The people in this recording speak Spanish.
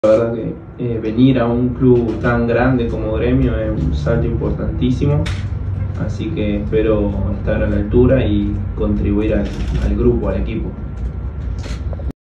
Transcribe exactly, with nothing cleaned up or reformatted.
La verdad que eh, venir a un club tan grande como Gremio es un salto importantísimo, así que espero estar a la altura y contribuir al, al grupo, al equipo.